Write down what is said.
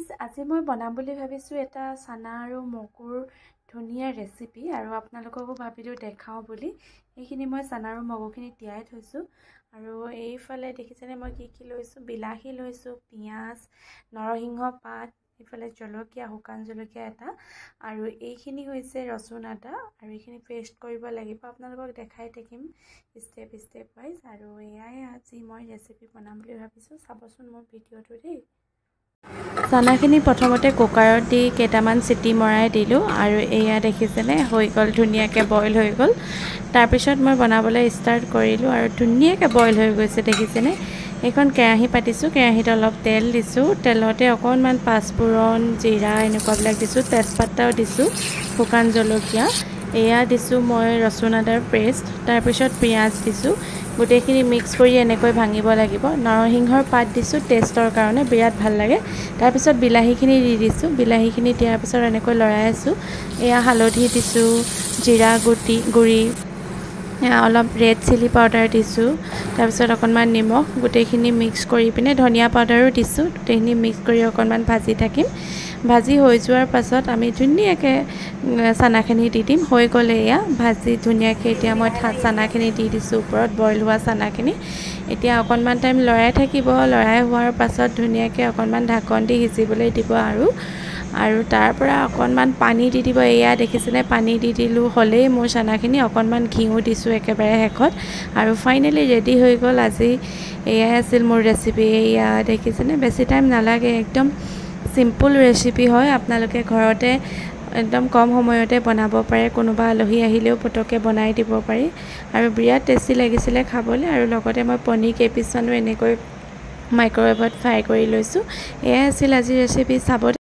guys আজি মই বনাম বুলি ভাবিছোঁ এটা চানা আৰু মগুৰ ধুনীয়া ৰেচিপি আৰু আপোনালোককো ভাবিলোঁ দেখাওঁ বুলি এইখিনি মই চানা আৰু মগুখিনি তিয়াই থৈছোঁ আৰু এইফালে দেখিছেনে মই কি লৈছোঁ বিলাহী লৈছোঁ পিঁয়াজ নৰসিংহ পাত এইফালে জলকীয়া শুকান জলকীয়া এটা আৰু এইখিনি হৈছে ৰচুন আদা আৰু এইখিনি পেষ্ট কৰিব লাগিব আপোনালোকক দেখাই থাকিম ষ্টেপ ৱাইজ আৰু এয়াই আজি মই ৰেচিপি বনাম বুলি ভাবিছোঁ চাবচোন মোৰ ভিডিঅ'টো দেই চানাখিনি প্ৰথমতে কুকাৰত দি কেইটামান চিটি মৰাই দিলোঁ আৰু এয়া দেখিছেনে হৈ গ'ল ধুনীয়াকৈ বইল হৈ গ'ল তাৰপিছত মই বনাবলৈ ষ্টাৰ্ট কৰিলোঁ আৰু ধুনীয়াকৈ বইল হৈ গৈছে দেখিছেনে এইখন কেৰাহী পাতিছোঁ কেৰাহীত অলপ তেল দিছোঁ তেলতে অকণমান পাঁচফোৰণ জিৰা এনেকুৱাবিলাক দিছোঁ তেজপাতাও দিছোঁ শুকান জলকীয়া এয়া দিছোঁ মই ৰচুন আদাৰ পেষ্ট তাৰপিছত পিঁয়াজ দিছোঁ গোটেইখিনি মিক্স কৰি এনেকৈ ভাঙিব লাগিব নৰসিংহৰ পাত দিছোঁ টেষ্টৰ কাৰণে বিৰাট ভাল লাগে তাৰপিছত বিলাহীখিনি দি দিছোঁ বিলাহীখিনি দিয়াৰ পিছত এনেকৈ লৰাই আছোঁ এয়া হালধি দিছোঁ জিৰা গুড়ি অলপ ৰেড চিলি পাউডাৰ দিছোঁ তাৰপিছত অকণমান নিমখ গোটেইখিনি মিক্স কৰি পিনে ধনিয়া পাউডাৰো দিছোঁ গোটেইখিনি মিক্স কৰি অকণমান ভাজি থাকিম ভাজি হৈ যোৱাৰ পাছত আমি ধুনীয়াকৈ চানাখিনি দি দিম হৈ গ'লে এয়া ভাজি ধুনীয়াকৈ এতিয়া মই চানাখিনি দি দিছোঁ ওপৰত বইল হোৱা চানাখিনি এতিয়া অকণমান টাইম লৰাই থাকিব লৰাই হোৱাৰ পাছত ধুনীয়াকৈ অকণমান ঢাকন দি সিজিবলৈ দিব আৰু তাৰ পৰা অকণমান পানী দি দিব এয়া দেখিছেনে পানী দি দিলোঁ হ'লেই মোৰ চানাখিনি অকণমান ঘিউ দিছোঁ একেবাৰে শেষত আৰু ফাইনেলি ৰেডি হৈ গ'ল আজি এয়াই আছিল মোৰ ৰেচিপি এয়া দেখিছেনে বেছি টাইম নালাগে একদম চিম্পুল ৰেচিপি হয় আপোনালোকে ঘৰতে একদম কম সময়তে বনাব পাৰে কোনোবা আলহী আহিলেও পটককৈ বনাই দিব পাৰি আৰু বিৰাট টেষ্টি লাগিছিলে খাবলৈ আৰু লগতে মই পনীৰ কেইপিচমানো এনেকৈ মাইক্ৰৱেভত ফ্ৰাই কৰি লৈছোঁ এয়াই আছিল আজিৰ ৰেচিপি চাব